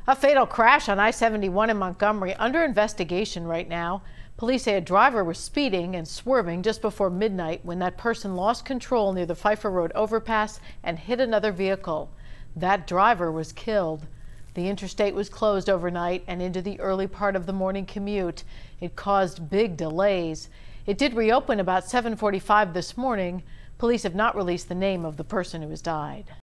A fatal crash on I-71 in Montgomery under investigation right now. Police say a driver was speeding and swerving just before midnight when that person lost control near the Pfeiffer Road overpass and hit another vehicle. That driver was killed. The interstate was closed overnight and into the early part of the morning commute. It caused big delays. It did reopen about 7:45 this morning. Police have not released the name of the person who has died.